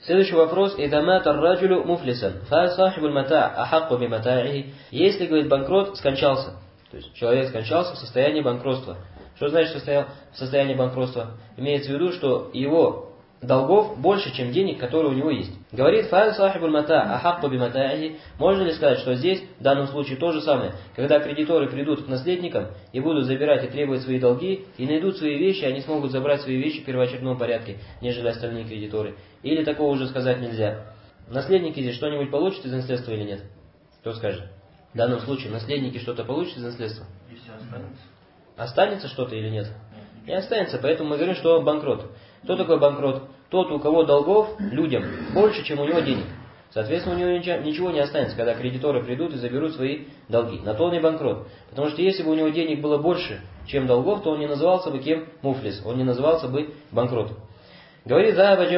Следующий вопрос. «Ида мата ар-раджулю муфлисан, фа сахибуль мата ахакку би матаихи». Если, говорит, банкрот скончался, то есть человек скончался в состоянии банкротства. Что значит состоял в состоянии банкротства? Имеется в виду, что его долгов больше, чем денег, которые у него есть. Говорит фа сахибуль мата ахакку би матаихи. Можно ли сказать, что здесь, в данном случае, то же самое? Когда кредиторы придут к наследникам и будут забирать и требовать свои долги, и найдут свои вещи, они смогут забрать свои вещи в первоочередном порядке, нежели остальные кредиторы. Или такого уже сказать нельзя. Наследники здесь что-нибудь получат из наследства или нет? Кто скажет? В данном случае наследники что-то получат из наследства? Если останется. Останется что-то или нет? Не останется, поэтому мы говорим, что он банкрот. Кто такой банкрот? Тот, у кого долгов людям больше, чем у него денег. Соответственно, у него ничего не останется, когда кредиторы придут и заберут свои долги. На то он и банкрот. Потому что если бы у него денег было больше, чем долгов, то он не назывался бы кем? Муфлис. Он не назывался бы банкротом. Говорит, говорит,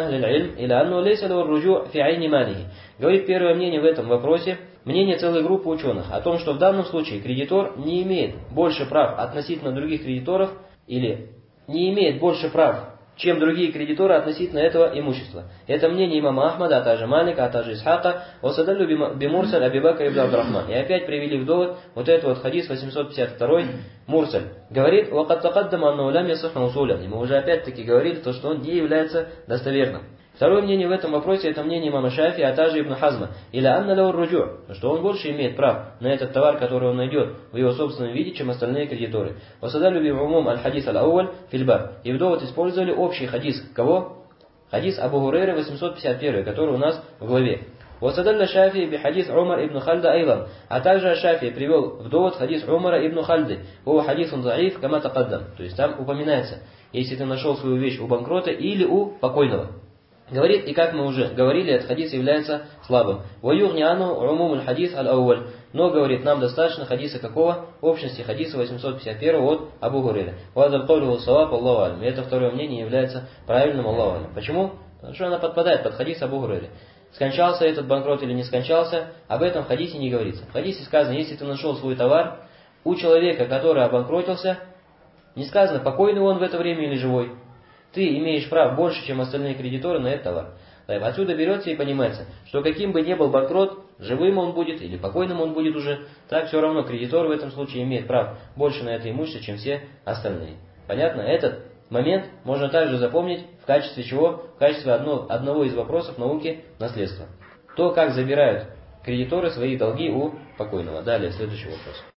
первое мнение в этом вопросе, мнение целой группы ученых, о том, что в данном случае кредитор не имеет больше прав относительно других кредиторов, или не имеет больше прав, чем другие кредиторы относительно этого имущества. Это мнение имама Ахмада, а также Малика, а также Исхака, «Осадаллю бимурсаль Аби Бакр ибн Абдурахман». И опять привели в довод вот этот вот хадис 852 Мурсаль. Говорит, «Вакад такаддама аннау лам ясихху усулян». И мы уже опять-таки говорили, то, что он не является достоверным. Второе мнение в этом вопросе, это мнение имама Шафи, а также Ибн Хазма. Или анна лау руджу, что он больше имеет прав на этот товар, который он найдет в его собственном виде, чем остальные кредиторы. Васадалю би умум аль-хадис аль-ауаль фильбар. И в довод использовали общий хадис. Кого? Хадис Абу Хурейры 851, который у нас в главе. Васадалля Шафи би хадис Умар ибн Хальда айван. А также Шафи привел в довод хадис Умара ибн Хальды. О хадисун заиф кама такаддам. То есть там упоминается, если ты нашел свою вещь у банкрота или у покойного. Говорит, и как мы уже говорили, этот хадис является слабым. «Ваюгниану умум хадис аль-ауаль». Но, говорит, нам достаточно хадиса какого? Общности хадиса 851 от Абу Хурейры. «Вадаль кавлиху саваб Аллаху алям». И это второе мнение является правильным, Аллаху алям. Почему? Потому что она подпадает под хадис Абу Хурейры. Скончался этот банкрот или не скончался, об этом в хадисе не говорится. В хадисе сказано, если ты нашел свой товар у человека, который обанкротился, не сказано, покойный он в это время или живой. Ты имеешь прав больше, чем остальные кредиторы на этот товар. Отсюда берется и понимается, что каким бы ни был банкрот, живым он будет или покойным он будет уже, так все равно кредитор в этом случае имеет прав больше на это имущество, чем все остальные. Понятно? Этот момент можно также запомнить в качестве чего? В качестве одного из вопросов науки наследства. То, как забирают кредиторы свои долги у покойного. Далее, следующий вопрос.